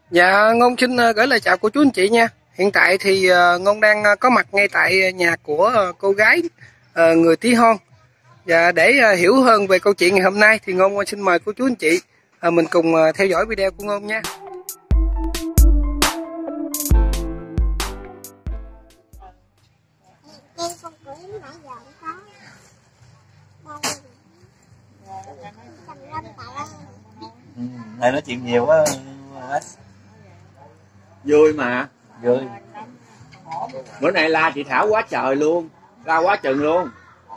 Dạ, Ngôn xin gửi lời chào cô chú anh chị nha. Hiện tại thì Ngôn đang có mặt ngay tại nhà của cô gái người tí hon. Và để hiểu hơn về câu chuyện ngày hôm nay thì Ngôn xin mời cô chú anh chị mình cùng theo dõi video của Ngôn nha. Này nói chuyện nhiều quá. Vui mà. Vui. Bữa nay la chị Thảo quá trời luôn, la quá chừng luôn.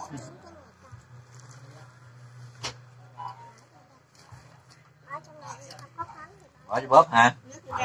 Bỏ cho bóp hả?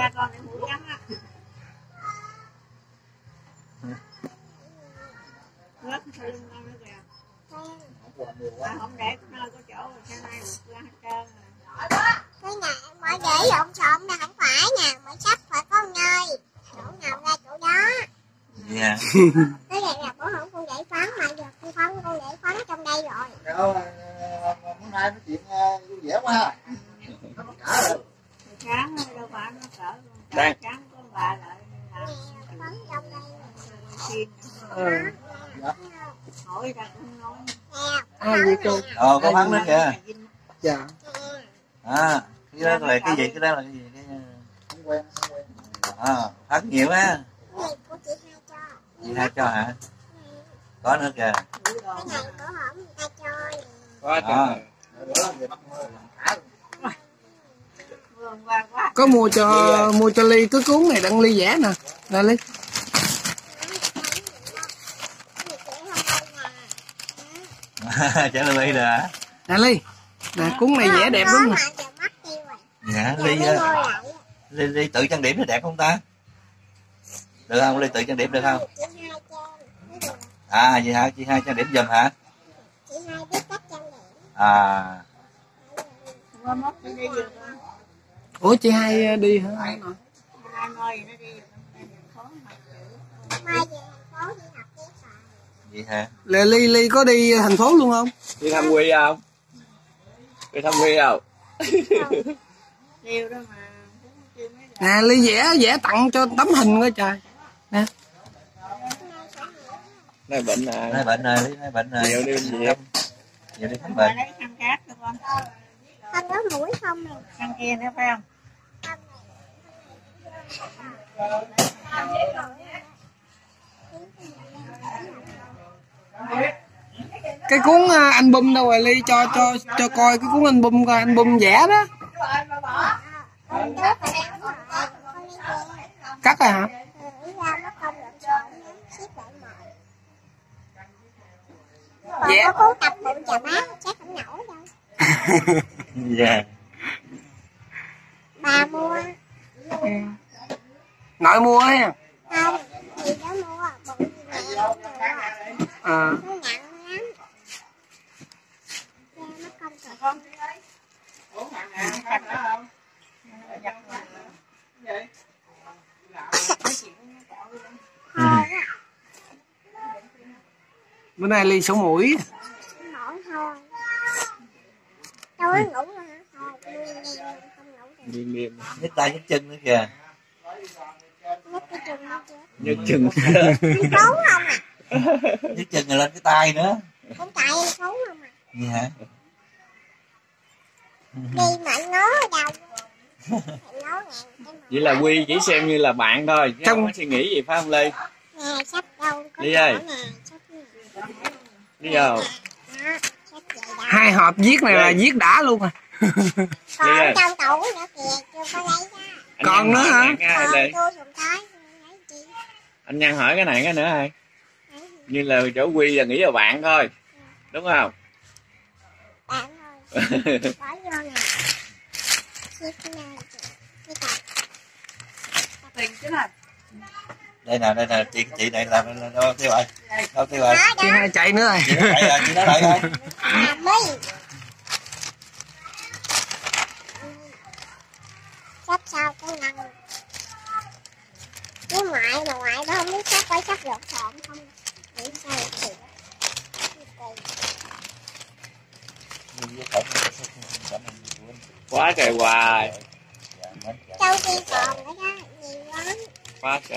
Không để nơi có chỗ rồi sáng nay được ra hết trơn rồi. Cái nhà mới để lộn xộn là không phải nha, mới sắp phải có nơi chỗ nào ra chỗ đó. Dạ. Cái này là bữa hổm con để phán mà giờ con để phán trong đây rồi. Đâu, hôm nay nói chuyện vui vẻ quá ha. Sáng đâu phải nó cỡ Đang sáng con bà lại phán trong đây. Hỏi ra cũng nói. Vậy cô? Có phán nữa kìa. Dạ. Cái đó là cái gì? Cái đó là cái gì? Không quen. Phán nhiều á. Của chị hai cho. Chị hai cho hả? Có nữa kìa. Cái này của hổm người ta cho. quá trời. Có mua cho Ly cái cuốn này đặng Ly vẽ nè. Nè Ly. Trả lời Ly rồi hả? Nè Ly. Nè cuốn này vẽ đẹp lắm nè. Dạ, Ly tự trang điểm thì đẹp không ta? Được không? Ly tự trang điểm được không? Vậy hả? Chị hai trang điểm giùm hả? Chị hai biết cách trang điểm. Ủa chị hai đi hả? Mai về thành phố đi học tiếp à. Vậy hả? Là Ly có đi thành phố luôn không? Đi thăm Quy không? Đi thăm Quy không? Điều đó mà. Nè Ly vẽ tặng cho tấm hình coi trời. Nè. Nay bệnh à. Nay bệnh rồi, Ly nay bệnh rồi. Nhiều đi bệnh viện. Nhiều đi khám bệnh. Lấy khăn cát cho con. Khăn đó mũi không nè. Khăn kia nữa phải không? Cái cuốn album đâu rồi Ly cho coi cái cuốn album coi, album vẽ đó. Cắt rồi hả? Dạ. Có cuốn tập bụng chà bá chắc không nổi đâu. Dạ. Bà mua. Nội mua ha. Không, chị đó mua bụng mẹ mua. Nó nặng lắm. Nó không thật con. Bữa nay Ly sổ mũi. Mỏi thôi. Đâu có ngủ nữa hả? Thôi, không ngủ được. Nghiêm. Nhức tay nhức chân nữa kìa. Nhức cái chân nó chứ. Nhức chân. Anh khốn không à? Nhức chân rồi lên cái tay nữa. Không tại anh khốn không à? Gì hả? Đi mà anh ngó ở đâu? Vậy là Quy chỉ xem như là bạn thôi, chứ không có suy nghĩ gì phải không Ly? Nè, sắp đâu có Ly ơi. Đi vào. Hai hộp viết này là viết đã luôn à. Còn trong tủ nữa kìa, chưa có lấy ra. Còn nữa hả? Anh Nhân hỏi cái này cái nữa hay. Như là chỗ Quy là nghĩ là bạn thôi. Đúng không? Bạn thôi. Bỏ vô nè. Đây nè, chị này làm đâu tiêu rồi. Đâu tiêu rồi. Chị hai chạy nữa rồi. Chị nói chạy rồi, chị nói lại thôi. Sắp sao cái năng. Cái ngoại mà ngoại đó không biết sắp phải sắp lộn xộn không. Nghĩ sao thiệt. Quá trời hoài. trong kia còn nữa đó, nhiều lắm. Quá trời.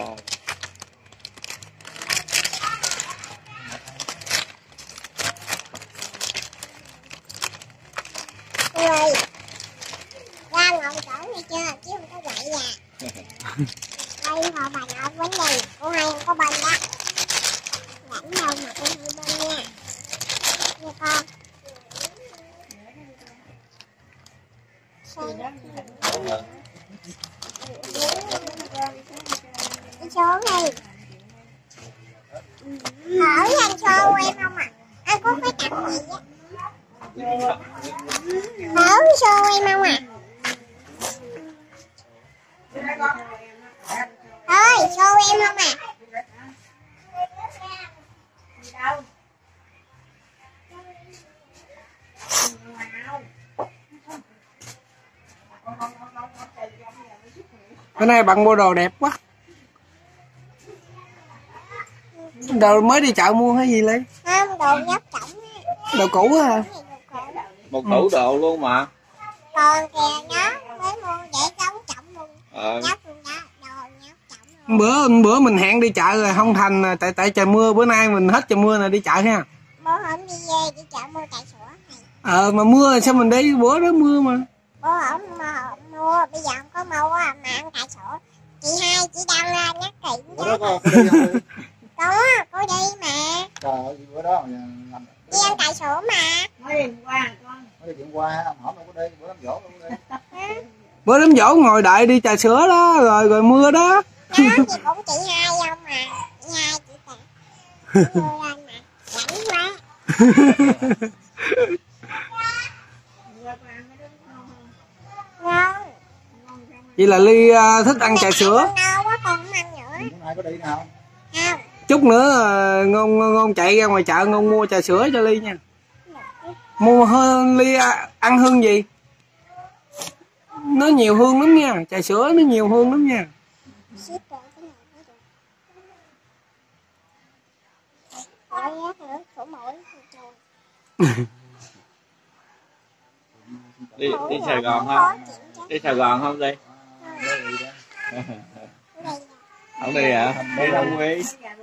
Cô ơi, ra ngồi chỗ này chưa, chứ không có quậy à. Đây hồi bà nội vấn đề, cô hai không có bên đó. Rảnh đâu mà cô hai bên nha. Nghe con. Đi xuống đi. Ở anh show em không à? Anh có cái tặng gì á? Ở show em không à? Ơi, show em không à? Bữa nay bạn mua đồ đẹp quá. Đồ mới đi chợ mua hay gì Ly? Không, đồ nhóc trọng á. Đồ cũ á hả? Một tủ đồ luôn mà. Còn kìa nó mới mua để giống trọng luôn. Nhóc luôn đó, đồ nhóc trọng luôn. Bữa mình hẹn đi chợ rồi không thành, tại trời mưa, bữa nay mình hết trời mưa là đi chợ ha. Bữa hôm đi về đi chợ mua trà sữa này. Mà mưa sao mình đi, bữa đó mưa mà. Bữa hôm mua, bây giờ không có mua mà ăn trà sữa. Chị hai chỉ đang nhắc kỹ Bữa đó có đi không đi? Có, cô đi mà. Trời ơi, bữa đó làm Đi ăn trà sữa mà. mới đi chuyện qua ông hỏi đâu có đi, bữa đám dỗ đâu có đi. Bữa đám dỗ ngồi đợi đi trà sữa đó, rồi mưa đó. Đó, chị cũng chị hai không mà. Chị hai chị cả. Mưa lên mà. Rảnh quá. Ngon. Vậy là Ly thích ăn trà sữa. No quá con không ăn nữa. Bữa nay có đi nào? Không. Chút nữa ngon chạy ra ngoài chợ ngon mua trà sữa cho Ly nha. Mua hơn Ly ăn hương gì? Nó nhiều hương lắm nha, trà sữa nó nhiều hương lắm nha. Ship rồi cái này mới được. Rồi nữa sổ mũi Đi Sài Gòn không? Đi Sài Gòn không đi? Không đi hả? Đi đâu Quy?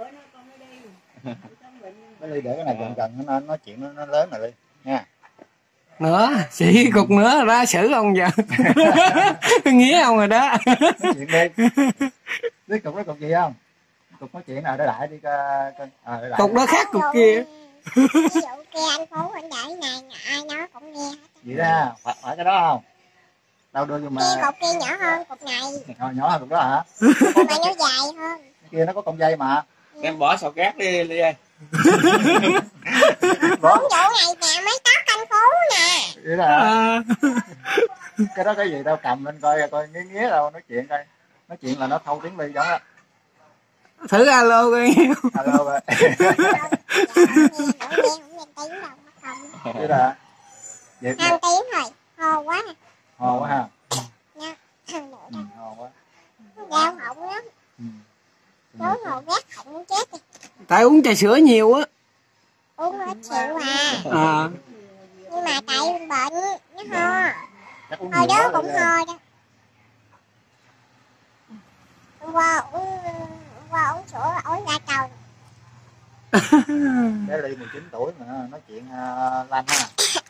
Mới đi để cái này gần nó nói chuyện nó lớn rồi đi nha. Nữa, chỉ cục nữa ra xử ông giờ. Nghĩa ông rồi đó. Nói chuyện đi. Biết cục đó cục gì không? Cục nói chuyện nào để lại đi coi. Cục đó khác cục kia. Ví dụ kia anh Phú anh để này ai nói cũng nghe hết. Vậy đó, phải cái đó không? Đâu đưa vô mà. Kia cục kia nhỏ hơn cục này. Nhỏ hơn cục đó hả? Nhưng mà nó dài hơn. Cái kia nó có cong dây mà. Em bỏ sò cát đi Ly ơi. Cũng chỗ này nè mới tóc anh Phú nè. Vậy đó hả? Cái đó cái gì đâu, cầm lên coi nghe đâu, nói chuyện coi. Nói chuyện là nó thâu tiếng Ly giống đó. Thử alo coi. Alo rồi. Vậy đó hả? Vậy Hai tiếng rồi, hò quá. Hò quá ha. Nha, Hò quá. đau họng lắm. Tối ngồi ghét họng muốn chết đi. Tại uống trà sữa nhiều á. Uống hết chịu à. Nhưng mà tại bệnh nó ho. Hồi đó cũng ho đó. Hôm qua uống sữa ối ra trầu. Bé Ly 19 tuổi mà nói chuyện lanh ha.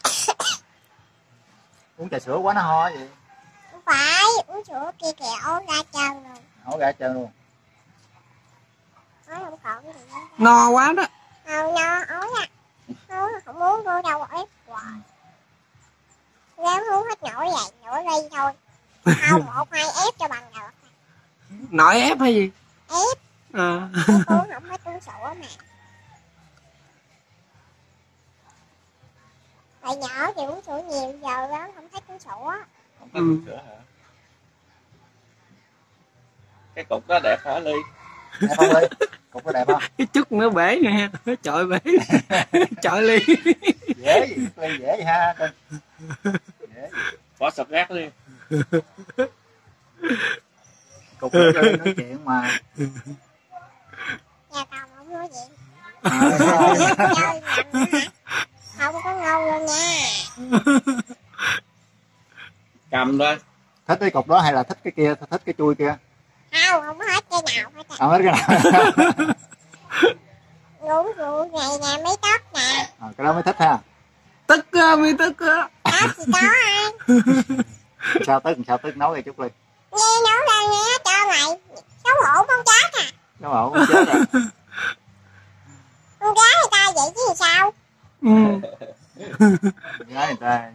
Uống trà sữa quá nó ho vậy. Không phải, uống sữa kia kìa ối ra trầu rồi. Ối ra trơn luôn. Nói không còn gì nữa. No quá đó. Không no, ối à. Không uống vô đâu ép hoài. Nếu uống hết nổi vậy, nổi Ly thôi. Không, 1-2 ép cho bằng được. Nội ép hay gì? Ép. À. Uống không hết uống sữa mà. Hồi nhỏ thì uống sữa nhiều, giờ đó không thích uống sữa. Không thích uống sữa hả? Cái cục đó đẹp hả Ly? Đẹp không Ly? Cục đó đẹp không? Cái chút nữa bể nè, chọi bể. Chọi Ly. Dễ gì, Ly dễ vậy ha. Dễ. Bỏ sọt rác đi. Cục đó Ly nói chuyện mà. Nhà tao không nói gì. À, không có ngon luôn nha. Cầm thôi. Thích cái cục đó hay là thích cái kia, thích cái chui kia? Không hết cây nào hết. Không hết cái nào. Ngủ ngày nè mấy tóc nè. Cái đó mới thích ha. Tức mới tức á. Tóc thì có ai. Sao tức nấu cho Trúc Ly. Nghe nấu lên nghe cho mày. Xấu hổ con chết à. Xấu hổ con chết à. Con gái người ta vậy chứ sao? Gái người ta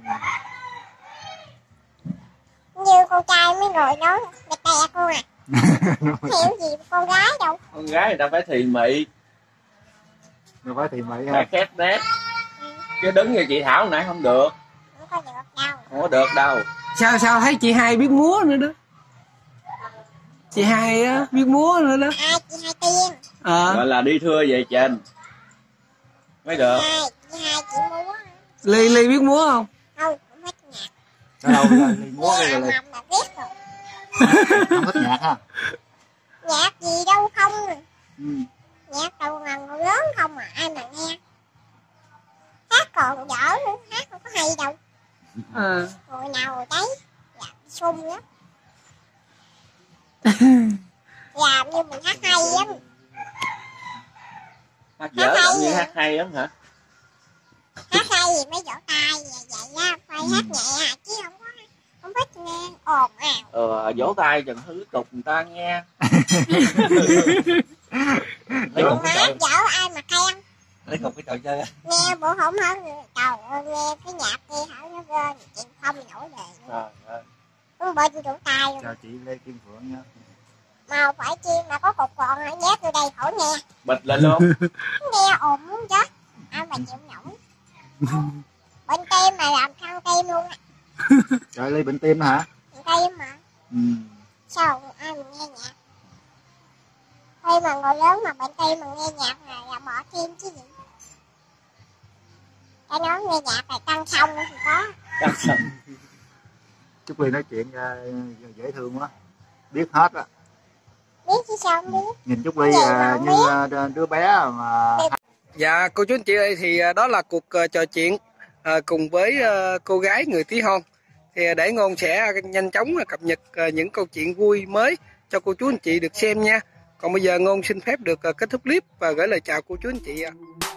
Như con trai mới ngồi nói tè con à. Hiểu gì con gái đâu. Con gái người ta phải thì mị, người phải thì mày phải ha. khép nét, chứ đứng như chị Thảo nãy không được. Không có được đâu. Không có được đâu. Sao thấy chị Hai biết múa nữa đó. Chị Hai á biết múa nữa đó. Ai chị Hai Tiên. Gọi là đi thưa về trình mới được. Chị Hai chị múa. Ly biết múa không? Không hết nhạc. Ở đâu rồi múa Nghe cái mầm rồi. là biết rồi. Không thích nhạc ha. Nhạc gì đâu không. Nhạc đầu ngần lớn không mà ai mà nghe. Hát còn dở nữa, hát không có hay đâu. Người nào rồi đấy. Dạ, sung lắm. Làm như mình hát hay lắm. Hát dở làm như hát hay lắm hả? Hát hay thì mới vỗ tay vậy á, phải hát nhẹ chứ không biết nghe ồn ào. Vỗ tay chừng hư tục người ta nghe. Lấy Bộ cục cái hát chọi. dở ai mà khen. Lấy cục cái chọi chơi. Nghe bộ không hết người. Trời ơi, nghe cái nhạc kia hả nó rên, chị không nổi đề. Không bỏ chị vỗ tay luôn. Chào chị Lê Kim Phượng nha. Mà phải chi mà có cục còn hả, nhét vô đây khỏi nghe. Bịch lên luôn. Nghe ồn muốn chết. Ai mà chịu nổi. Bệnh tim mà làm thăng tim luôn á. Trời Lê bệnh tim hả? Bệnh tim mà. Sao ai mà nghe nhạc. Khi mà người lớn mà bệnh tim mà nghe nhạc là bỏ tim chứ gì. Cái nói nghe nhạc là tăng xong thì có. Trúc Ly nói chuyện dễ thương quá. Biết hết á. Biết chứ sao không biết. Nhìn Trúc Ly như đứa bé mà. Dạ cô chú anh chị ơi, thì đó là cuộc trò chuyện cùng với cô gái người tí hon. Thì để Ngôn sẽ nhanh chóng cập nhật những câu chuyện vui mới cho cô chú anh chị được xem nha. Còn bây giờ Ngôn xin phép được kết thúc clip và gửi lời chào cô chú anh chị.